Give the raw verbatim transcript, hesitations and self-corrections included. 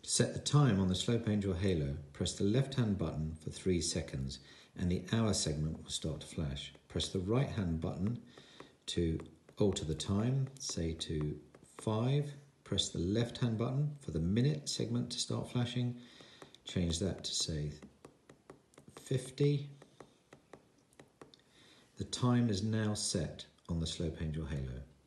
To set the time on the Slope Angel Halo, press the left-hand button for three seconds and the hour segment will start to flash. Press the right-hand button to alter the time, say to five. Press the left-hand button for the minute segment to start flashing. Change that to say fifty. The time is now set on the Slope Angel Halo.